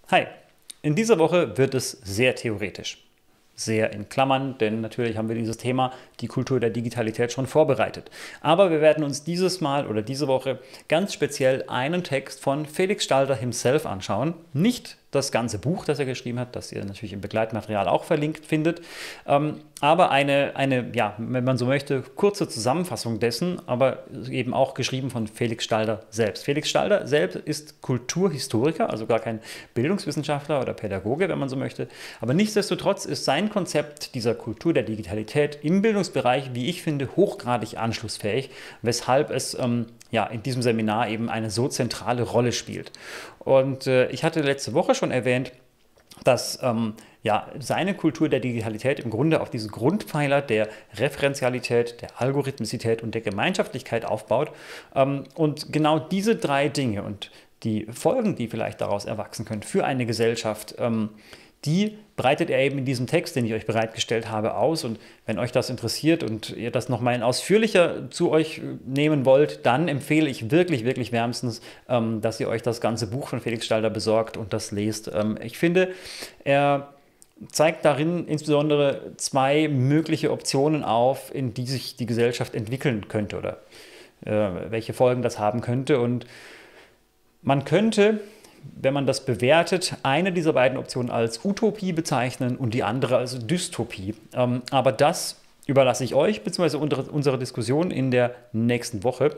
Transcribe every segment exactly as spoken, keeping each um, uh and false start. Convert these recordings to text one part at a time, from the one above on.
Hi, in dieser Woche wird es sehr theoretisch. Sehr in Klammern, denn natürlich haben wir dieses Thema, die Kultur der Digitalität, schon vorbereitet. Aber wir werden uns dieses Mal oder diese Woche ganz speziell einen Text von Felix Stalder himself anschauen. Nicht das ganze Buch, das er geschrieben hat, das ihr natürlich im Begleitmaterial auch verlinkt findet, ähm, aber eine, eine, ja, wenn man so möchte, kurze Zusammenfassung dessen, aber eben auch geschrieben von Felix Stalder selbst. Felix Stalder selbst ist Kulturhistoriker, also gar kein Bildungswissenschaftler oder Pädagoge, wenn man so möchte, aber nichtsdestotrotz ist sein Konzept dieser Kultur der Digitalität im Bildungsbereich, wie ich finde, hochgradig anschlussfähig, weshalb es ähm, ja, in diesem Seminar eben eine so zentrale Rolle spielt. Und äh, ich hatte letzte Woche schon erwähnt, dass ähm, ja, seine Kultur der Digitalität im Grunde auf diese Grundpfeiler der Referenzialität, der Algorithmizität und der Gemeinschaftlichkeit aufbaut. Ähm, und genau diese drei Dinge und die Folgen, die vielleicht daraus erwachsen können für eine Gesellschaft, ähm, die breitet er eben in diesem Text, den ich euch bereitgestellt habe, aus. Und wenn euch das interessiert und ihr das nochmal ausführlicher zu euch nehmen wollt, dann empfehle ich wirklich, wirklich wärmstens, ähm, dass ihr euch das ganze Buch von Felix Stalder besorgt und das lest. Ähm, ich finde, er zeigt darin insbesondere zwei mögliche Optionen auf, in die sich die Gesellschaft entwickeln könnte oder äh, welche Folgen das haben könnte. Und man könnte, wenn man das bewertet, eine dieser beiden Optionen als Utopie bezeichnen und die andere als Dystopie. Ähm, aber das überlasse ich euch bzw. unsere Diskussion in der nächsten Woche.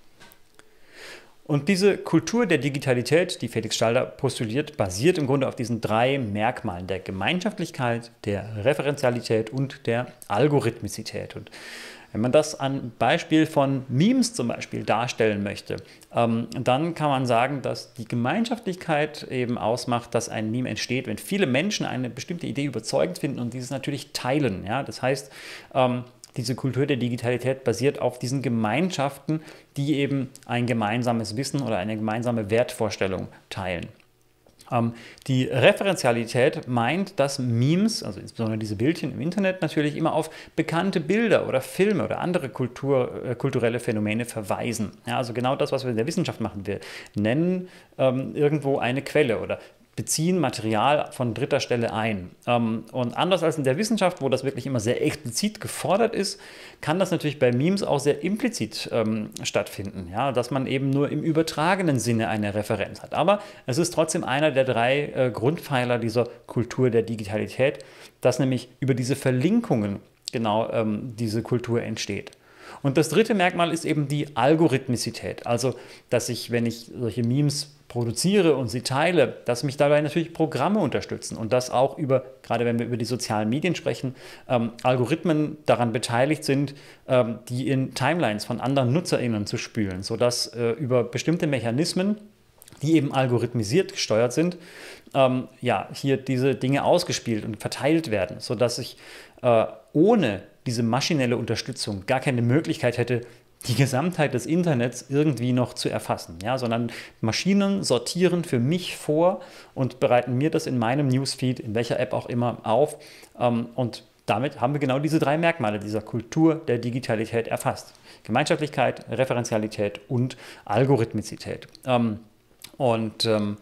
Und diese Kultur der Digitalität, die Felix Stalder postuliert, basiert im Grunde auf diesen drei Merkmalen der Gemeinschaftlichkeit, der Referenzialität und der Algorithmizität. Und wenn man das an Beispiel von Memes zum Beispiel darstellen möchte, ähm, dann kann man sagen, dass die Gemeinschaftlichkeit eben ausmacht, dass ein Meme entsteht, wenn viele Menschen eine bestimmte Idee überzeugend finden und dieses natürlich teilen. Ja? Das heißt, ähm, diese Kultur der Digitalität basiert auf diesen Gemeinschaften, die eben ein gemeinsames Wissen oder eine gemeinsame Wertvorstellung teilen. Ähm, die Referenzialität meint, dass Memes, also insbesondere diese Bildchen im Internet, natürlich immer auf bekannte Bilder oder Filme oder andere Kultur, äh, kulturelle Phänomene verweisen. Ja, also genau das, was wir in der Wissenschaft machen. Wir nennen ähm, irgendwo eine Quelle oder beziehen Material von dritter Stelle ein. Ähm, und anders als in der Wissenschaft, wo das wirklich immer sehr explizit gefordert ist, kann das natürlich bei Memes auch sehr implizit ähm, stattfinden, ja? Dass man eben nur im übertragenen Sinne eine Referenz hat. Aber es ist trotzdem einer der drei äh, Grundpfeiler dieser Kultur der Digitalität, dass nämlich über diese Verlinkungen genau ähm, diese Kultur entsteht. Und das dritte Merkmal ist eben die Algorithmizität, also dass ich, wenn ich solche Memes produziere und sie teile, dass mich dabei natürlich Programme unterstützen und dass auch über, gerade wenn wir über die sozialen Medien sprechen, ähm, Algorithmen daran beteiligt sind, ähm, die in Timelines von anderen NutzerInnen zu spülen, sodass äh, über bestimmte Mechanismen, die eben algorithmisiert gesteuert sind, ähm, ja, hier diese Dinge ausgespielt und verteilt werden, sodass ich äh, ohne diese maschinelle Unterstützung gar keine Möglichkeit hätte, die Gesamtheit des Internets irgendwie noch zu erfassen, ja, sondern Maschinen sortieren für mich vor und bereiten mir das in meinem Newsfeed, in welcher App auch immer, auf. Ähm, und damit haben wir genau diese drei Merkmale dieser Kultur der Digitalität erfasst. Gemeinschaftlichkeit, Referenzialität und Algorithmizität. Ähm, und ähm,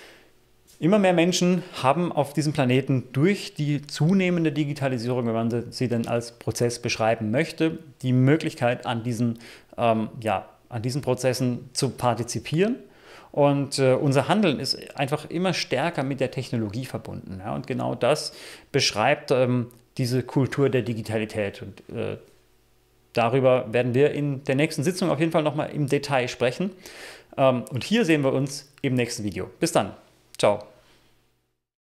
Immer mehr Menschen haben auf diesem Planeten durch die zunehmende Digitalisierung, wenn man sie denn als Prozess beschreiben möchte, die Möglichkeit, an diesen, ähm, ja, an diesen Prozessen zu partizipieren. Und äh, unser Handeln ist einfach immer stärker mit der Technologie verbunden. Ja? Und genau das beschreibt ähm, diese Kultur der Digitalität. Und äh, darüber werden wir in der nächsten Sitzung auf jeden Fall nochmal im Detail sprechen. Ähm, und hier sehen wir uns im nächsten Video. Bis dann. Ciao.